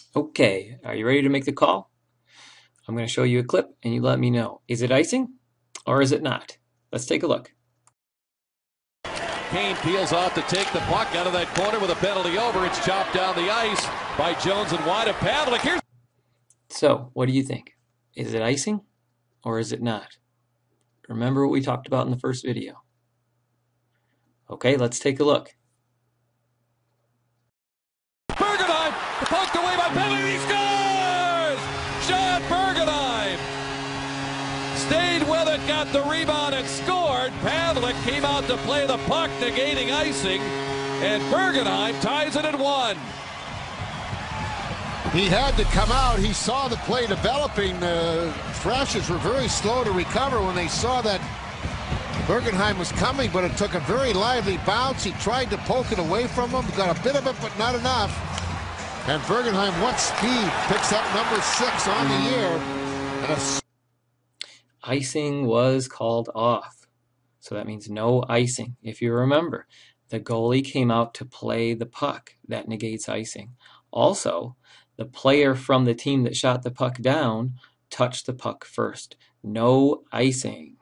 Okay, are you ready to make the call? I'm going to show you a clip and you let me know. Is it icing or is it not? Let's take a look. Kane peels off to take the puck out of that corner with a penalty over. It's chopped down the ice by Jones and wide of Pavlik. Here's So, what do you think? Is it icing or is it not? Remember what we talked about in the first video. Okay, let's take a look. Bergenheim, poked away by Pavlik. He scores! John Bergenheim stayed with it, got the rebound and scored. Pavlik came out to play the puck, negating icing, and Bergenheim ties it at 1. He had to come out. He saw the play developing. The Thrashers were very slow to recover when they saw that Bergenheim was coming, but it took a very lively bounce. He tried to poke it away from him, got a bit of it, but not enough. And Bergenheim, what speed, picks up number 6 on the year. And Icing was called off. So that means no icing. If you remember, the goalie came out to play the puck. That negates icing. Also, the player from the team that shot the puck down touched the puck first. No icing.